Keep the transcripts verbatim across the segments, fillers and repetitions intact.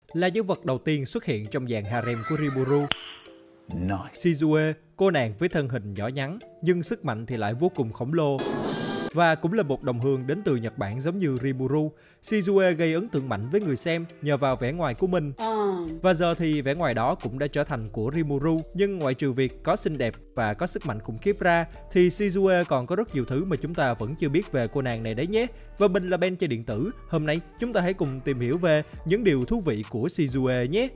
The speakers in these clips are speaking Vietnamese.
là nhân vật đầu tiên xuất hiện trong dàn harem của Rimuru. Nice. Shizue, cô nàng với thân hình nhỏ nhắn nhưng sức mạnh thì lại vô cùng khổng lồ. Và cũng là một đồng hương đến từ Nhật Bản giống như Rimuru, Shizue gây ấn tượng mạnh với người xem nhờ vào vẻ ngoài của mình. Và giờ thì vẻ ngoài đó cũng đã trở thành của Rimuru, nhưng ngoại trừ việc có xinh đẹp và có sức mạnh khủng khiếp ra, thì Shizue còn có rất nhiều thứ mà chúng ta vẫn chưa biết về cô nàng này đấy nhé. Và mình là Ben Chơi Điện Tử, hôm nay chúng ta hãy cùng tìm hiểu về những điều thú vị của Shizue nhé.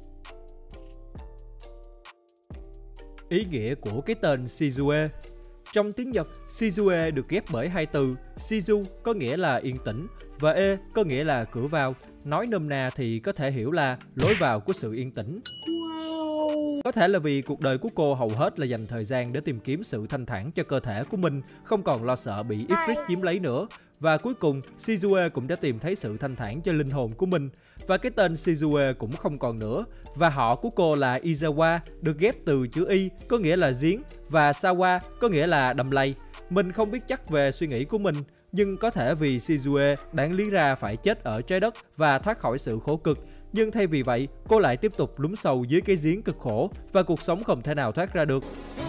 Ý nghĩa của cái tên Shizue. Trong tiếng Nhật, Shizue được ghép bởi hai từ Shizu có nghĩa là yên tĩnh và E có nghĩa là cửa vào. Nói nôm na thì có thể hiểu là lối vào của sự yên tĩnh. Wow. Có thể là vì cuộc đời của cô hầu hết là dành thời gian để tìm kiếm sự thanh thản cho cơ thể của mình, không còn lo sợ bị Ifrit chiếm lấy nữa. Và cuối cùng, Shizue cũng đã tìm thấy sự thanh thản cho linh hồn của mình. Và cái tên Shizue cũng không còn nữa. Và họ của cô là Izawa, được ghép từ chữ Y, có nghĩa là giếng, và Sawa, có nghĩa là đầm lầy. Mình không biết chắc về suy nghĩ của mình, nhưng có thể vì Shizue đáng lý ra phải chết ở trái đất và thoát khỏi sự khổ cực. Nhưng thay vì vậy, cô lại tiếp tục lún sâu dưới cái giếng cực khổ và cuộc sống không thể nào thoát ra được.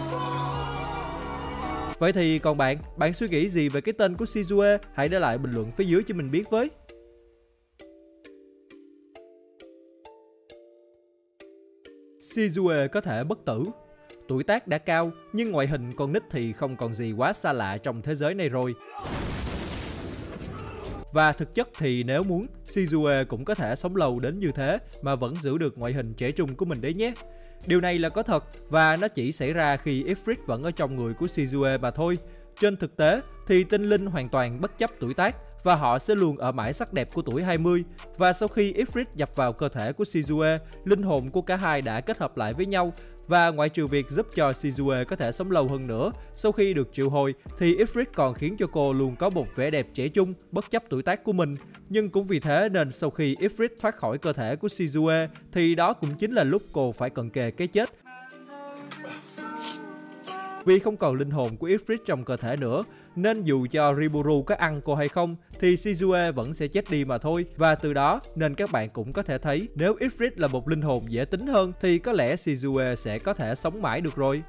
Vậy thì còn bạn, bạn suy nghĩ gì về cái tên của Shizue? Hãy để lại bình luận phía dưới cho mình biết với. Shizue có thể bất tử. Tuổi tác đã cao, nhưng ngoại hình con nít thì không còn gì quá xa lạ trong thế giới này rồi. Và thực chất thì nếu muốn, Shizue cũng có thể sống lâu đến như thế mà vẫn giữ được ngoại hình trẻ trung của mình đấy nhé. Điều này là có thật và nó chỉ xảy ra khi Ifrit vẫn ở trong người của Shizue mà thôi. Trên thực tế thì tinh linh hoàn toàn bất chấp tuổi tác và họ sẽ luôn ở mãi sắc đẹp của tuổi hai mươi. Và sau khi Ifrit nhập vào cơ thể của Shizue, linh hồn của cả hai đã kết hợp lại với nhau. Và ngoại trừ việc giúp cho Shizue có thể sống lâu hơn nữa, sau khi được triệu hồi thì Ifrit còn khiến cho cô luôn có một vẻ đẹp trẻ trung bất chấp tuổi tác của mình. Nhưng cũng vì thế nên sau khi Ifrit thoát khỏi cơ thể của Shizue thì đó cũng chính là lúc cô phải cận kề cái chết. Vì không còn linh hồn của Ifrit trong cơ thể nữa, nên dù cho Rimuru có ăn cô hay không thì Shizue vẫn sẽ chết đi mà thôi. Và từ đó nên các bạn cũng có thể thấy nếu Ifrit là một linh hồn dễ tính hơn thì có lẽ Shizue sẽ có thể sống mãi được rồi.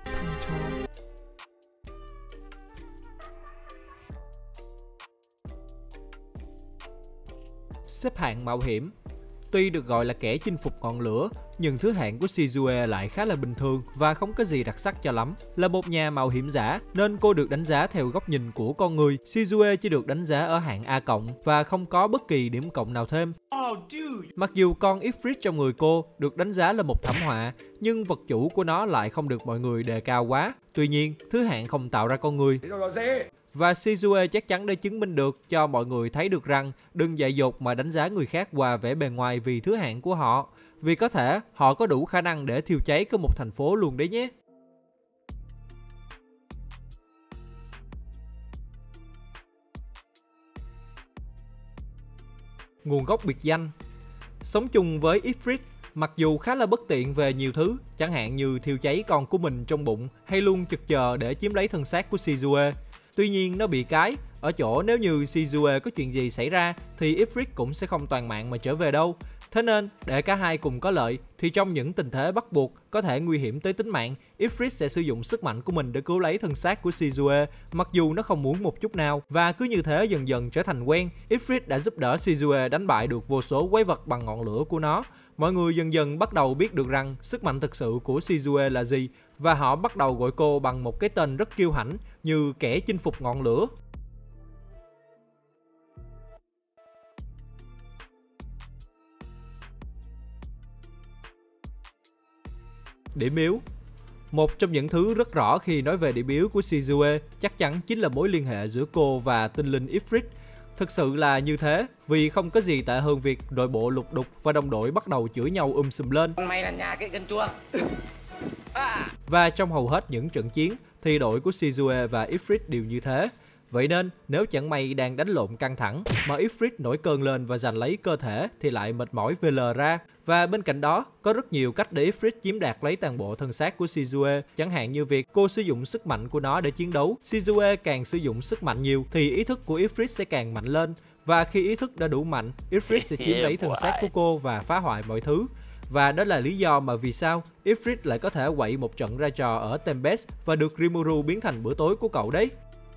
Xếp hạng mạo hiểm. Tuy được gọi là kẻ chinh phục ngọn lửa, nhưng thứ hạng của Shizue lại khá là bình thường và không có gì đặc sắc cho lắm. Là một nhà mạo hiểm giả nên cô được đánh giá theo góc nhìn của con người. Shizue chỉ được đánh giá ở hạng A cộng và không có bất kỳ điểm cộng nào thêm. Oh, mặc dù con Ifrit trong người cô được đánh giá là một thảm họa, nhưng vật chủ của nó lại không được mọi người đề cao quá. Tuy nhiên, thứ hạng không tạo ra con người. Và Shizue chắc chắn đã chứng minh được cho mọi người thấy được rằng đừng dại dột mà đánh giá người khác qua vẻ bề ngoài vì thứ hạng của họ. Vì có thể họ có đủ khả năng để thiêu cháy cả một thành phố luôn đấy nhé. Nguồn gốc biệt danh. Sống chung với Ifrit, mặc dù khá là bất tiện về nhiều thứ, chẳng hạn như thiêu cháy con của mình trong bụng hay luôn chực chờ để chiếm lấy thân xác của Shizue. Tuy nhiên nó bị cái ở chỗ nếu như Shizue có chuyện gì xảy ra thì Ifrit cũng sẽ không toàn mạng mà trở về đâu. Thế nên để cả hai cùng có lợi thì trong những tình thế bắt buộc có thể nguy hiểm tới tính mạng, Ifrit sẽ sử dụng sức mạnh của mình để cứu lấy thân xác của Shizue mặc dù nó không muốn một chút nào. Và cứ như thế dần dần trở thành quen, Ifrit đã giúp đỡ Shizue đánh bại được vô số quái vật bằng ngọn lửa của nó. Mọi người dần dần bắt đầu biết được rằng sức mạnh thực sự của Shizue là gì và họ bắt đầu gọi cô bằng một cái tên rất kiêu hãnh như kẻ chinh phục ngọn lửa. Điểm yếu. Một trong những thứ rất rõ khi nói về điểm yếu của Shizue chắc chắn chính là mối liên hệ giữa cô và tinh linh Ifrit. Thực sự là như thế, vì không có gì tệ hơn việc đội bộ lục đục và đồng đội bắt đầu chửi nhau um sùm lên. Mày là nhà cái gân chua. Và trong hầu hết những trận chiến thì đội của Shizue và Ifrit đều như thế. Vậy nên nếu chẳng may đang đánh lộn căng thẳng mà Ifrit nổi cơn lên và giành lấy cơ thể thì lại mệt mỏi vê lờ ra. Và bên cạnh đó có rất nhiều cách để Ifrit chiếm đoạt lấy toàn bộ thân xác của Shizue, chẳng hạn như việc cô sử dụng sức mạnh của nó để chiến đấu. Shizue càng sử dụng sức mạnh nhiều thì ý thức của Ifrit sẽ càng mạnh lên Và khi ý thức đã đủ mạnh, Ifrit sẽ chiếm lấy thân xác của cô và phá hoại mọi thứ. Và đó là lý do mà vì sao Ifrit lại có thể quậy một trận ra trò ở Tempest và được Rimuru biến thành bữa tối của cậu đấy.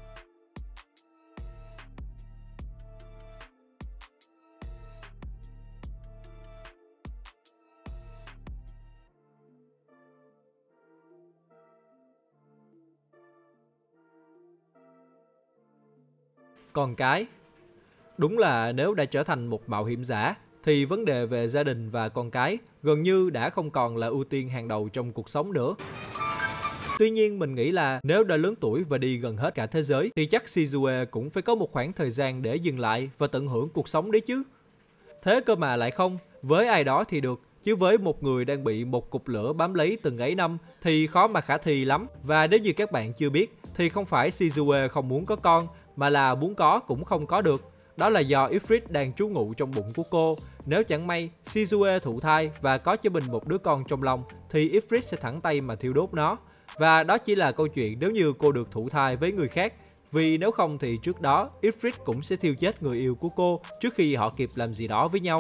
Con cái. Đúng là nếu đã trở thành một mạo hiểm giả, thì vấn đề về gia đình và con cái gần như đã không còn là ưu tiên hàng đầu trong cuộc sống nữa. Tuy nhiên mình nghĩ là nếu đã lớn tuổi và đi gần hết cả thế giới thì chắc Shizue cũng phải có một khoảng thời gian để dừng lại và tận hưởng cuộc sống đấy chứ. Thế cơ mà lại không, với ai đó thì được, chứ với một người đang bị một cục lửa bám lấy từng ấy năm thì khó mà khả thi lắm. Và nếu như các bạn chưa biết thì không phải Shizue không muốn có con, mà là muốn có cũng không có được. Đó là do Ifrit đang trú ngụ trong bụng của cô. Nếu chẳng may Shizue thụ thai và có cho mình một đứa con trong lòng thì Ifrit sẽ thẳng tay mà thiêu đốt nó. Và đó chỉ là câu chuyện nếu như cô được thụ thai với người khác. Vì nếu không thì trước đó Ifrit cũng sẽ thiêu chết người yêu của cô trước khi họ kịp làm gì đó với nhau.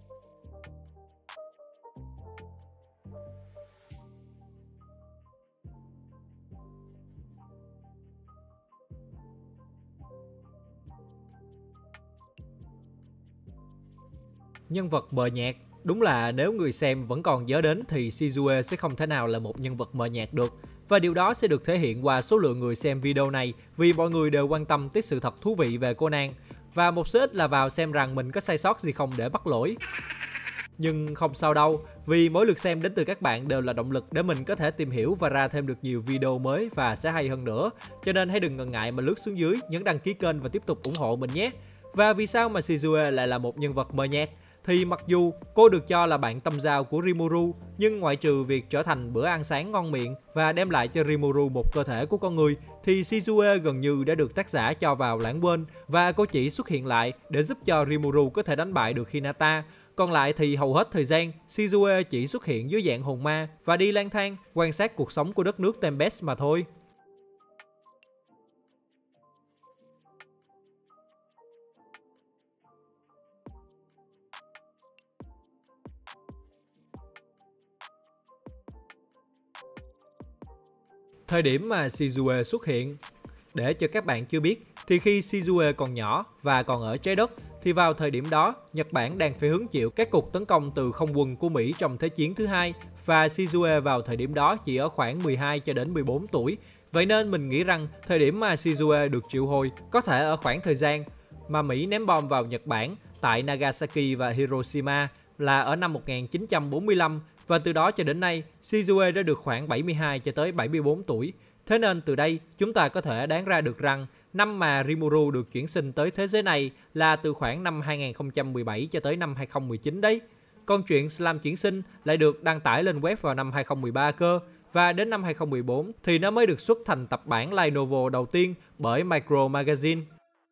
Nhân vật mờ nhạt. Đúng là nếu người xem vẫn còn nhớ đến thì Shizue sẽ không thể nào là một nhân vật mờ nhạt được. Và điều đó sẽ được thể hiện qua số lượng người xem video này vì mọi người đều quan tâm tới sự thật thú vị về Conan. Và một số ít là vào xem rằng mình có sai sót gì không để bắt lỗi. Nhưng không sao đâu, vì mỗi lượt xem đến từ các bạn đều là động lực để mình có thể tìm hiểu và ra thêm được nhiều video mới và sẽ hay hơn nữa. Cho nên hãy đừng ngần ngại mà lướt xuống dưới, nhấn đăng ký kênh và tiếp tục ủng hộ mình nhé. Và vì sao mà Shizue lại là một nhân vật mờ nhạt? Thì mặc dù cô được cho là bạn tâm giao của Rimuru, nhưng ngoại trừ việc trở thành bữa ăn sáng ngon miệng và đem lại cho Rimuru một cơ thể của con người, thì Shizue gần như đã được tác giả cho vào lãng quên và cô chỉ xuất hiện lại để giúp cho Rimuru có thể đánh bại được Hinata. Còn lại thì hầu hết thời gian, Shizue chỉ xuất hiện dưới dạng hồn ma và đi lang thang, quan sát cuộc sống của đất nước Tempest mà thôi. Thời điểm mà Shizue xuất hiện. Để cho các bạn chưa biết, thì khi Shizue còn nhỏ và còn ở trái đất, thì vào thời điểm đó, Nhật Bản đang phải hứng chịu các cuộc tấn công từ không quân của Mỹ trong Thế chiến thứ hai, và Shizue vào thời điểm đó chỉ ở khoảng mười hai cho đến mười bốn tuổi. Vậy nên mình nghĩ rằng thời điểm mà Shizue được triệu hồi có thể ở khoảng thời gian mà Mỹ ném bom vào Nhật Bản tại Nagasaki và Hiroshima là ở năm một nghìn chín trăm bốn mươi lăm, và từ đó cho đến nay, Shizue đã được khoảng bảy mươi hai cho tới bảy mươi bốn tuổi. Thế nên từ đây, chúng ta có thể đoán ra được rằng năm mà Rimuru được chuyển sinh tới thế giới này là từ khoảng năm hai nghìn không trăm mười bảy cho tới năm hai nghìn không trăm mười chín đấy. Còn chuyện Slam chuyển sinh lại được đăng tải lên web vào năm hai nghìn không trăm mười ba cơ, và đến năm hai nghìn không trăm mười bốn thì nó mới được xuất thành tập bản light novel đầu tiên bởi Micro Magazine.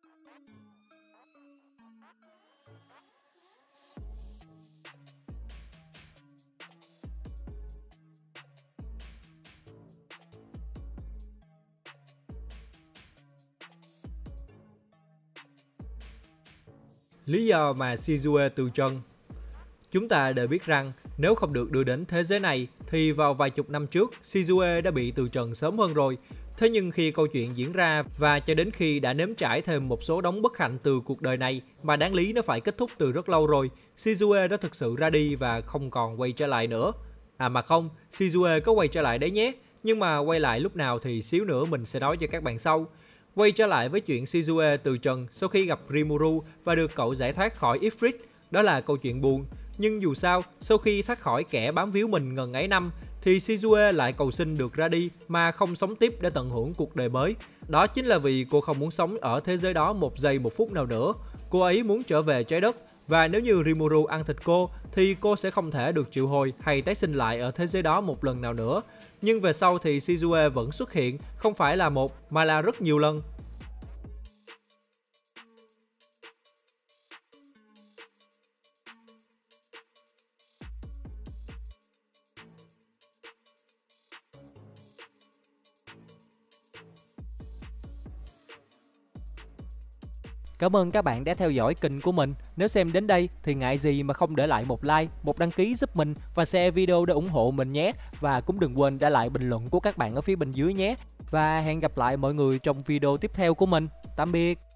Lý do mà Shizue từ trần. Chúng ta đều biết rằng nếu không được đưa đến thế giới này thì vào vài chục năm trước Shizue đã bị từ trần sớm hơn rồi. Thế nhưng khi câu chuyện diễn ra và cho đến khi đã nếm trải thêm một số đống bất hạnh từ cuộc đời này mà đáng lý nó phải kết thúc từ rất lâu rồi, Shizue đã thực sự ra đi và không còn quay trở lại nữa. À mà không, Shizue có quay trở lại đấy nhé, nhưng mà quay lại lúc nào thì xíu nữa mình sẽ nói cho các bạn sau. Quay trở lại với chuyện Shizue từ trần sau khi gặp Rimuru và được cậu giải thoát khỏi Ifrit, đó là câu chuyện buồn. Nhưng dù sao, sau khi thoát khỏi kẻ bám víu mình ngần ấy năm, thì Shizue lại cầu xin được ra đi mà không sống tiếp để tận hưởng cuộc đời mới. Đó chính là vì cô không muốn sống ở thế giới đó một giây một phút nào nữa. Cô ấy muốn trở về trái đất, và nếu như Rimuru ăn thịt cô, thì cô sẽ không thể được triệu hồi hay tái sinh lại ở thế giới đó một lần nào nữa. Nhưng về sau thì Shizue vẫn xuất hiện, không phải là một mà là rất nhiều lần. Cảm ơn các bạn đã theo dõi kênh của mình. Nếu xem đến đây thì ngại gì mà không để lại một like, một đăng ký giúp mình và share video để ủng hộ mình nhé. Và cũng đừng quên để lại bình luận của các bạn ở phía bên dưới nhé. Và hẹn gặp lại mọi người trong video tiếp theo của mình. Tạm biệt.